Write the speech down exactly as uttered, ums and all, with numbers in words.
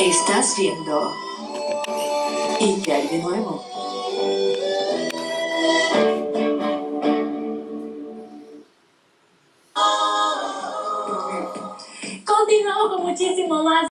Estás viendo. ¿Y qué hay de nuevo? Continuamos con muchísimo más.